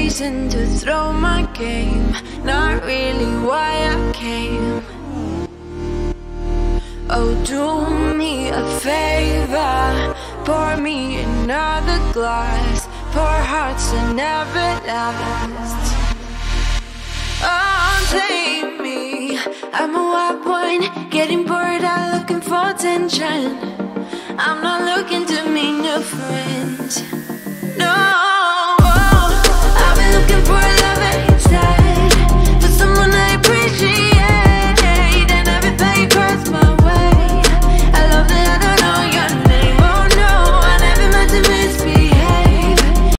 reason to throw my game, not really why I came. Oh, do me a favor, pour me another glass, pour hearts that never last. Oh, take me, I'm a wild one, getting bored out looking for attention. I'm not looking to meet new friends, no.